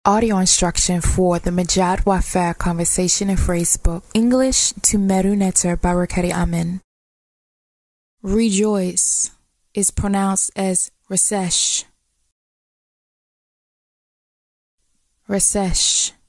Audio instruction for the Mdw Ntchr Conversation and Phrase Book. English to Mdw Ntchr by Rakeri Amin. Rejoice is pronounced as resesh. Resesh.